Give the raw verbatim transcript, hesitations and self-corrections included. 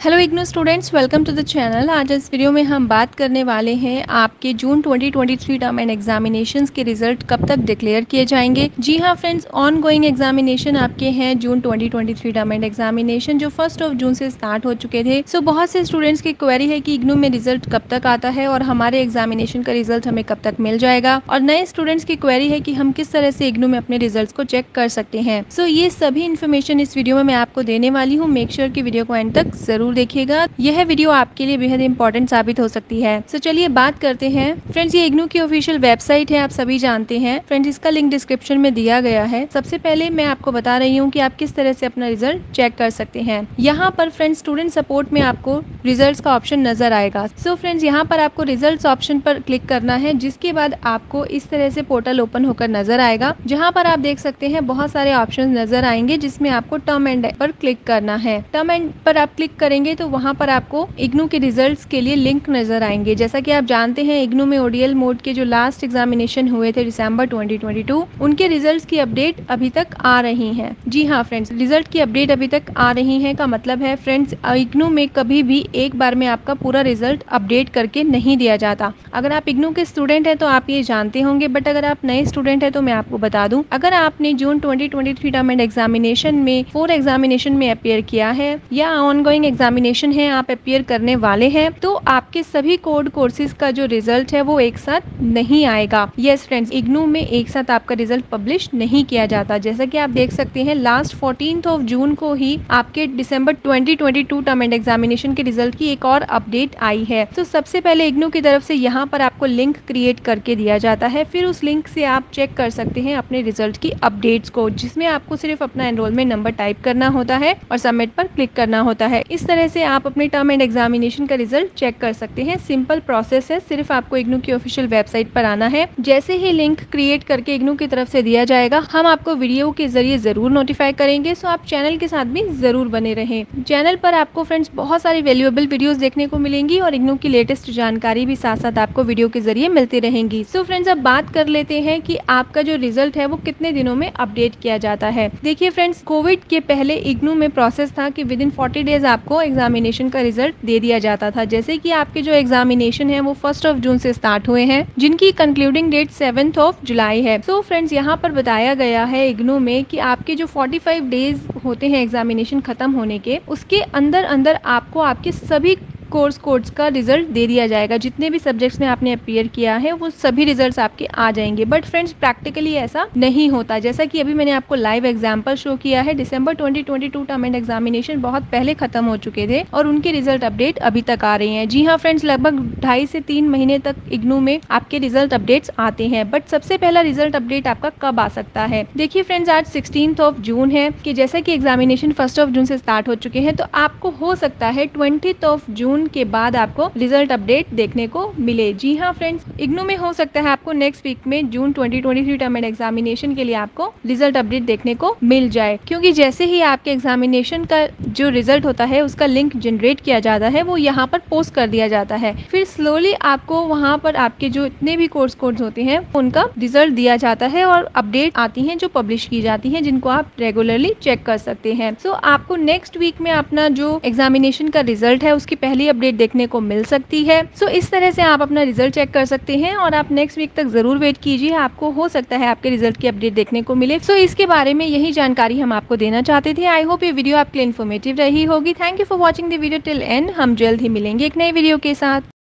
Hello IGNOU students, welcome to the channel. आज इस video में हम बात करने वाले हैं आपके June twenty twenty three term end examinations के रिजल्ट कब तक डिक्लेयर किए जाएंगे। जी हाँ फ्रेंड्स, ऑन गोइंग एग्जामिनेशन आपके हैं June twenty twenty three term end examination जो फर्स्ट ऑफ जून से स्टार्ट हो चुके थे। सो so, बहुत से स्टूडेंट्स की क्वेरी है कि इग्नू में रिजल्ट कब तक आता है और हमारे एग्जामिनेशन का रिजल्ट हमें कब तक मिल जाएगा, और नए स्टूडेंट्स की क्वेरी है कि हम किस तरह से इग्नू में अपने रिजल्ट को चेक कर सकते हैं। सो so, ये सभी इन्फॉर्मेशन इस वीडियो में मैं आपको देने वाली हूँ। मेक श्योर की वीडियो को एंड तक जरूर देखिएगा, यह वीडियो आपके लिए बेहद इंपॉर्टेंट साबित हो सकती है। सो so, चलिए बात करते हैं। फ्रेंड्स, ये इग्नू की ऑफिशियल वेबसाइट है, आप सभी जानते हैं। फ्रेंड्स, इसका लिंक डिस्क्रिप्शन में दिया गया है। सबसे पहले मैं आपको बता रही हूँ कि आप किस तरह से अपना रिजल्ट चेक कर सकते हैं। यहाँ पर फ्रेंड्स स्टूडेंट सपोर्ट में आपको रिजल्ट का ऑप्शन नजर आएगा। सो so, फ्रेंड्स, यहाँ पर आपको रिजल्ट ऑप्शन पर क्लिक करना है, जिसके बाद आपको इस तरह से पोर्टल ओपन होकर नजर आएगा, जहाँ पर आप देख सकते हैं बहुत सारे ऑप्शन नजर आएंगे, जिसमें आपको टर्म एंड पर क्लिक करना है। टर्म एंड पर आप क्लिक करेंगे तो वहाँ पर आपको इग्नू के रिजल्ट्स के लिए लिंक नजर आएंगे। जैसा कि आप जानते हैं, इग्नू में ओडीएल मोड के जो लास्ट एग्जामिनेशन हुए थे दिसंबर ट्वेंटी ट्वेंटी टू, उनके रिजल्ट्स की अपडेट अभी तक आ रही हैं। जी हाँ फ्रेंड्स, रिजल्ट की अपडेट अभी तक आ रही है का मतलब है फ्रेंड्स, इग्नू में कभी भी एक बार में आपका पूरा रिजल्ट अपडेट करके नहीं दिया जाता। अगर आप इग्नू के स्टूडेंट हैं तो आप ये जानते होंगे, बट अगर आप नए स्टूडेंट हैं तो मैं आपको बता दूं, अगर आपने June twenty twenty three term end examination में फोर एग्जामिनेशन में अपियर किया है या ऑन गोइंग एग्जामिनेशन है आप अपियर करने वाले हैं, तो आपके सभी कोड कोर्सेज का जो रिजल्ट है वो एक साथ नहीं आएगा। यस फ्रेंड्स, इग्नू में एक साथ आपका रिजल्ट पब्लिश नहीं किया जाता। जैसा कि आप देख सकते हैं, लास्ट फोर्टीन्थ ऑफ जून को ही आपके December twenty twenty two term end examination के रिजल्ट की एक और अपडेट आई है। तो सबसे पहले इग्नू की तरफ से यहाँ पर आपको लिंक क्रिएट करके दिया जाता है, फिर उस लिंक से आप चेक कर सकते हैं अपने रिजल्ट की अपडेट्स को, जिसमें आपको सिर्फ अपना एनरोलमेंट नंबर टाइप करना होता है और सबमिट पर क्लिक करना होता है। इस तरह से आप अपने टर्म एंड एग्जामिनेशन का रिजल्ट चेक कर सकते हैं। सिंपल प्रोसेस है, सिर्फ आपको इग्नू की ऑफिशियल वेबसाइट पर आना है। जैसे ही लिंक क्रिएट करके इग्नू की तरफ से दिया जाएगा, हम आपको वीडियो के जरिए जरूर नोटिफाई करेंगे। सो आप चैनल के साथ भी जरूर बने रहें। चैनल पर आपको फ्रेंड्स बहुत सारी वैल्यूएबल वीडियोस देखने को मिलेंगी और इग्नू की लेटेस्ट जानकारी भी साथ साथ आपको वीडियो के जरिए मिलती रहेंगी। सो फ्रेंड्स, अब बात कर लेते हैं कि आपका जो रिजल्ट है वो कितने दिनों में अपडेट किया जाता है। देखिए फ्रेंड्स, कोविड के पहले इग्नू में प्रोसेस था कि विद इन फोर्टी डेज आपको एग्जामिनेशन का रिजल्ट दे दिया जाता था। जैसे कि आपके जो एग्जामिनेशन है वो फर्स्ट ऑफ जून से स्टार्ट हुए हैं, जिनकी concluding date seventh of July है। सो फ्रेंड्स, यहाँ पर बताया गया है इग्नू में कि आपके जो फोर्टी फाइव डेज होते हैं एग्जामिनेशन खत्म होने के, उसके अंदर अंदर आपको आपके सभी कोर्स कोड्स का रिजल्ट दे दिया जाएगा। जितने भी सब्जेक्ट्स में आपने अपियर किया है वो सभी रिजल्ट्स आपके आ जाएंगे। बट फ्रेंड्स, प्रैक्टिकली ऐसा नहीं होता। जैसा कि अभी मैंने आपको लाइव एग्जांपल शो किया है, December twenty twenty two term end examination बहुत पहले खत्म हो चुके थे और उनके रिजल्ट अपडेट अभी तक आ रही हैं। जी हाँ फ्रेंड्स, लगभग ढाई से तीन महीने तक इग्नू में आपके रिजल्ट अपडेट्स आते हैं। बट सबसे पहला रिजल्ट अपडेट आपका कब आ सकता है? देखिए फ्रेंड्स, आज सिक्सटीन्थ ऑफ जून है कि जैसा कि एग्जामिनेशन फर्स्ट ऑफ जून से स्टार्ट हो चुके हैं, तो आपको हो सकता है ट्वेंटी ऑफ जून के बाद आपको रिजल्ट अपडेट देखने को मिले। जी हाँ फ्रेंड्स, इग्नू में हो सकता है आपको नेक्स्ट वीक में June twenty twenty three term end examination के लिए आपको रिजल्ट अपडेट देखने को मिल जाए, क्योंकि जैसे ही आपके एग्जामिनेशन का जो रिजल्ट होता है उसका लिंक जनरेट किया जाता है, वो यहाँ पर पोस्ट कर दिया जाता है। फिर स्लोली आपको वहाँ पर आपके जो इतने भी कोर्स कोड्स होते हैं उनका रिजल्ट दिया जाता है और अपडेट आती है जो पब्लिश की जाती है, जिनको आप रेगुलरली चेक कर सकते हैं। सो so, आपको नेक्स्ट वीक में अपना जो एग्जामिनेशन का रिजल्ट है उसकी पहली अपडेट देखने को मिल सकती है। सो so, इस तरह से आप अपना रिजल्ट चेक कर सकते हैं और आप नेक्स्ट वीक तक जरूर वेट कीजिए, आपको हो सकता है आपके रिजल्ट की अपडेट देखने को मिले। सो so, इसके बारे में यही जानकारी हम आपको देना चाहते थे। आई होप ये वीडियो आपके लिए इन्फॉर्मेटिव रही होगी। Thank you for watching the video till end. हम जल्द ही मिलेंगे एक नई वीडियो के साथ।